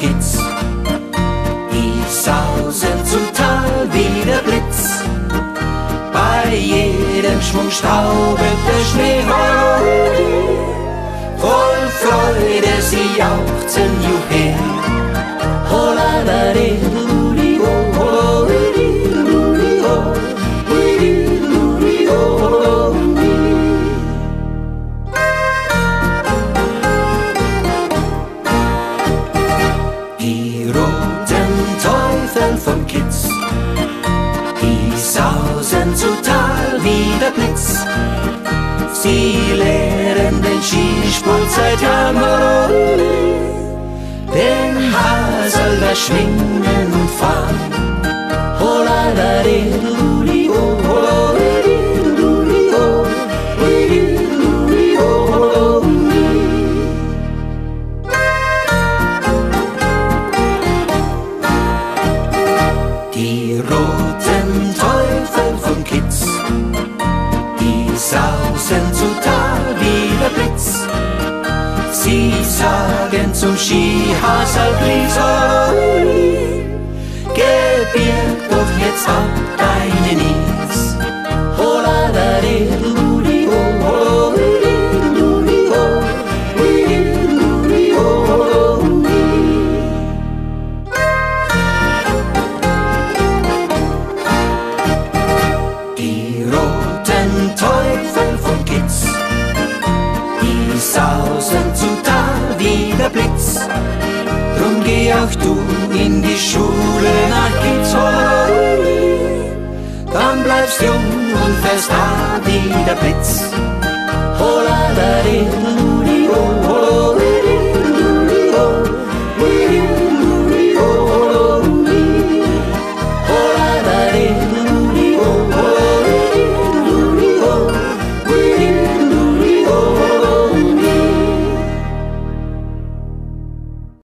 Kitz. Die sausen zum Tal wie der Blitz. Bei jedem Schwung staubet der Schnee. Voll Freude sie jauchzen juhe. Hola da de luli oh, hola di luli oh, luli oh. Die roten Teufel vom Kitz, die sausen zu Tal wie der Blitz. Sie leeren den Skisport seit Jahren, den Hasel da schwingen und fahren. Hola da di luli oh, hola di luli oh, luli oh. Die roten Teufel vom Kitz, die sausen zu Tal wie der Blitz. Sie sagen zum Skihasel, gebirg doch jetzt ab deine Nies. Hola da di luli oh, hola di luli oh, luli oh. Die roten Teufel vom Kitz, die sausen zu Tal wie der Blitz. Drum geh auch du in die Schule nach Kitz, dann bleibst jung und fährst da wie der Blitz. Hola da di